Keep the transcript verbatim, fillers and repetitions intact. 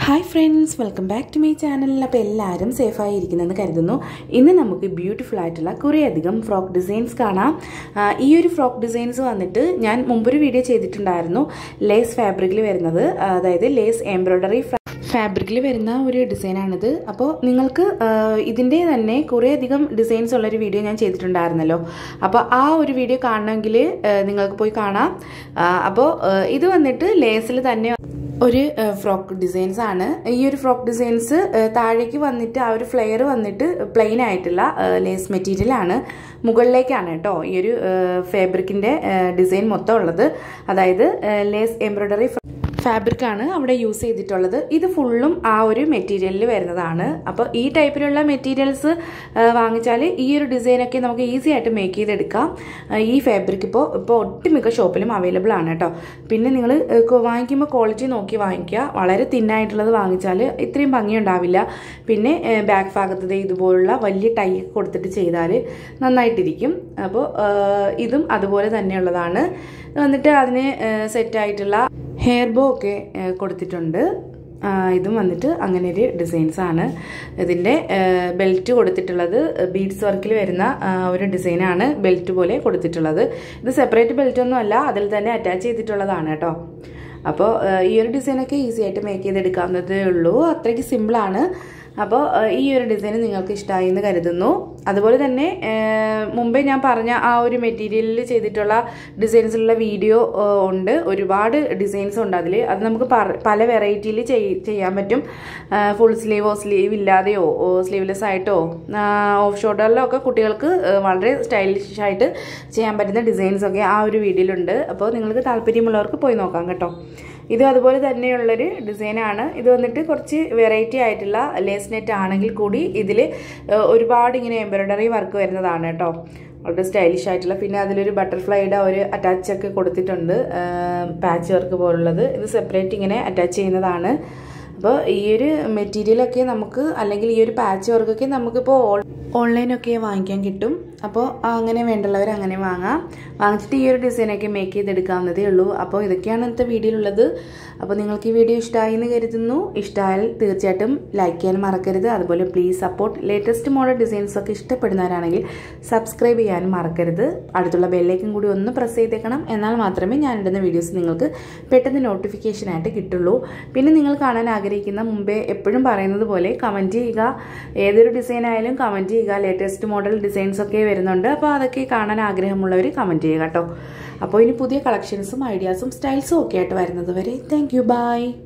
Hi friends, welcome back to my channel. അപ്പോൾ എല്ലാവരും safe ആയി ഇരിക്കുന്നെന്ന് കരുതുന്നു. ഇന്ന് നമുക്ക് ബ്യൂട്ടിഫുൾ ആയിട്ടുള്ള കുറേ അധികം ഫ്രോക്ക് ഡിസൈൻസ് കാണാം. ഈ ഒരു ഫ്രോക്ക് ഡിസൈൻസ് വന്നിട്ട് ഞാൻ മുമ്പൊരു വീഡിയോ ചെയ്തിട്ടുണ്ടായിരുന്നു. ലേസ് ഫാബ്രിക്കിൽ വരുന്നത്, അതായത് ലേസ് എംബ്രോയിഡറി ഫാബ്രിക്കിൽ വരുന്ന ഒരു ഡിസൈനാണിത്. അപ്പോൾ നിങ്ങൾക്ക് ഇതിൻ്റെ തന്നെ കുറേ അധികം ഡിസൈൻസ് ഉള്ളൊരു വീഡിയോ ഞാൻ ചെയ്തിട്ടുണ്ടായിരുന്നല്ലോ. അപ്പോൾ ആ ഒരു വീഡിയോ കാണണമെങ്കിൽ നിങ്ങൾക്ക് പോയി കാണാം. അപ്പോൾ ഇത് വന്നിട്ട് ലേസിൽ തന്നെ ഒരു ഫ്രോക്ക് ഡിസൈൻസ് ആണ്. ഈ ഒരു ഫ്രോക്ക് ഡിസൈൻസ് താഴേക്ക് വന്നിട്ട് ആ ഒരു ഫ്ലെയർ വന്നിട്ട് പ്ലെയിൻ ആയിട്ടുള്ള ലേസ് മെറ്റീരിയലാണ്, മുകളിലേക്കാണ് കേട്ടോ ഈ ഒരു ഫാബ്രിക്കിൻ്റെ ഡിസൈൻ മൊത്തം ഉള്ളത്. അതായത് ലേസ് എംബ്രോയിഡറി ഫാബ്രിക്കാണ് അവിടെ യൂസ് ചെയ്തിട്ടുള്ളത്. ഇത് ഫുള്ളും ആ ഒരു മെറ്റീരിയലിൽ വരുന്നതാണ്. അപ്പോൾ ഈ ടൈപ്പിലുള്ള മെറ്റീരിയൽസ് വാങ്ങിച്ചാൽ ഈ ഒരു ഡിസൈനൊക്കെ നമുക്ക് ഈസി ആയിട്ട് മേക്ക് ചെയ്തെടുക്കാം. ഈ ഫാബ്രിക് ഇപ്പോൾ ഇപ്പോൾ ഒട്ടുമിക്ക ഷോപ്പിലും അവൈലബിൾ ആണ് കേട്ടോ. പിന്നെ നിങ്ങൾ വാങ്ങിക്കുമ്പോൾ ക്വാളിറ്റി നോക്കി വാങ്ങിക്കുക. വളരെ തിന്നായിട്ടുള്ളത് വാങ്ങിച്ചാൽ ഇത്രയും ഭംഗി ഉണ്ടാവില്ല. പിന്നെ ബാക്ക് ഭാഗത്ത് ഇതുപോലുള്ള വലിയ ടൈ കൊടുത്തിട്ട് ചെയ്താൽ നന്നായിട്ടിരിക്കും. അപ്പോൾ ഇതും അതുപോലെ തന്നെയുള്ളതാണ്. എന്നിട്ട് അതിന് സെറ്റായിട്ടുള്ള ഹെയർ ബോ ഒക്കെ കൊടുത്തിട്ടുണ്ട്. ഇതും വന്നിട്ട് അങ്ങനെ ഒരു ഡിസൈൻസാണ്. ഇതിൻ്റെ ബെൽറ്റ് കൊടുത്തിട്ടുള്ളത് ബീഡ്സ് വർക്കിൽ വരുന്ന ഒരു ഡിസൈനാണ് ബെൽറ്റ് പോലെ കൊടുത്തിട്ടുള്ളത്. ഇത് സെപ്പറേറ്റ് ബെൽറ്റൊന്നും അല്ല, അതിൽ തന്നെ അറ്റാച്ച് ചെയ്തിട്ടുള്ളതാണ് കേട്ടോ. അപ്പോൾ ഈ ഒരു ഡിസൈനൊക്കെ ഈസി ആയിട്ട് മേക്ക് ചെയ്തെടുക്കാവുന്നതേ ഉള്ളൂ. അത്രയ്ക്ക് സിമ്പിളാണ്. അപ്പോൾ ഈ ഒരു ഡിസൈൻ നിങ്ങൾക്ക് ഇഷ്ടമായി എന്ന് കരുതുന്നു. അതുപോലെ തന്നെ മുമ്പേ ഞാൻ പറഞ്ഞ ആ ഒരു മെറ്റീരിയലിൽ ചെയ്തിട്ടുള്ള ഡിസൈൻസിലുള്ള വീഡിയോ ഉണ്ട്. ഒരുപാട് ഡിസൈൻസ് ഉണ്ട് അതിൽ. അത് നമുക്ക് പല വെറൈറ്റിയിൽ ചെയ്യാൻ പറ്റും. ഫുൾ സ്ലീവോ സ്ലീവ് ഇല്ലാതെയോ സ്ലീവ്ലെസ് ആയിട്ടോ ഓഫ് ഷോൾഡറിലോ ഒക്കെ കുട്ടികൾക്ക് വളരെ സ്റ്റൈലിഷ് ആയിട്ട് ചെയ്യാൻ പറ്റുന്ന ഡിസൈൻസൊക്കെ ആ ഒരു വീഡിയോയിലുണ്ട്. അപ്പോൾ നിങ്ങൾക്ക് താല്പര്യമുള്ളവർക്ക് പോയി നോക്കാം കേട്ടോ. ഇത് അതുപോലെ തന്നെയുള്ളൊരു ഡിസൈനാണ്. ഇത് വന്നിട്ട് കുറച്ച് വെറൈറ്റി ആയിട്ടുള്ള ലേസ് നെറ്റ് ആണെങ്കിൽ കൂടി ഇതിൽ ഒരുപാട് ഇങ്ങനെ എംബ്രോയിഡറി വർക്ക് വരുന്നതാണ് കേട്ടോ. വളരെ സ്റ്റൈലിഷ് ആയിട്ടുള്ള. പിന്നെ അതിലൊരു ബട്ടർഫ്ലൈയുടെ ഒരു അറ്റാച്ചൊക്കെ കൊടുത്തിട്ടുണ്ട്, പാച്ച് വർക്ക് പോലുള്ളത്. ഇത് സെപ്പറേറ്റ് ഇങ്ങനെ അറ്റാച്ച് ചെയ്യുന്നതാണ്. അപ്പോൾ ഈ ഒരു മെറ്റീരിയലൊക്കെ നമുക്ക്, അല്ലെങ്കിൽ ഈ ഒരു പാച്ച് വർക്കൊക്കെ നമുക്കിപ്പോൾ ഓൺലൈനൊക്കെ വാങ്ങിക്കാൻ കിട്ടും. അപ്പോൾ അങ്ങനെ വേണ്ടുള്ളവർ അങ്ങനെ വാങ്ങാം. വാങ്ങിച്ചിട്ട് ഈ ഒരു ഡിസൈനൊക്കെ മേക്ക് ചെയ്തെടുക്കാവുന്നതേ ഉള്ളൂ. അപ്പോൾ ഇതൊക്കെയാണ് ഇന്നത്തെ വീഡിയോയിലുള്ളത്. അപ്പോൾ നിങ്ങൾക്ക് ഈ വീഡിയോ ഇഷ്ടമായി എന്ന് കരുതുന്നു. ഇഷ്ടമായാൽ തീർച്ചയായിട്ടും ലൈക്ക് ചെയ്യാൻ മറക്കരുത്. അതുപോലെ പ്ലീസ് സപ്പോർട്ട്. ലേറ്റസ്റ്റ് മോഡൽ ഡിസൈൻസൊക്കെ ഇഷ്ടപ്പെടുന്നവരാണെങ്കിൽ സബ്സ്ക്രൈബ് ചെയ്യാനും മറക്കരുത്. അടുത്തുള്ള ബെല്ലേക്കും കൂടി ഒന്ന് പ്രസ് ചെയ്തേക്കണം. എന്നാൽ മാത്രമേ ഞാനിടുന്ന വീഡിയോസ് നിങ്ങൾക്ക് പെട്ടെന്ന് നോട്ടിഫിക്കേഷനായിട്ട് കിട്ടുള്ളൂ. പിന്നെ നിങ്ങൾ കാണാൻ ആഗ്രഹിക്കുന്ന, മുമ്പേ എപ്പോഴും പറയുന്നത് പോലെ കമൻറ്റ് ചെയ്യുക. ഏതൊരു ഡിസൈൻ ആയാലും കമൻറ്റ് ചെയ്യുക. ലേറ്റസ്റ്റ് മോഡൽ ഡിസൈൻസ് ഒക്കെ വരുന്നുണ്ട്. അപ്പോൾ അതൊക്കെ കാണാൻ ആഗ്രഹമുള്ളവർ കമൻറ്റ് ചെയ്യുക കേട്ടോ. അപ്പോൾ ഇനി പുതിയ കളക്ഷൻസും ഐഡിയാസും സ്റ്റൈൽസും ഒക്കെ ആയിട്ട് വരുന്നത് വരെ താങ്ക് യു, ബൈ.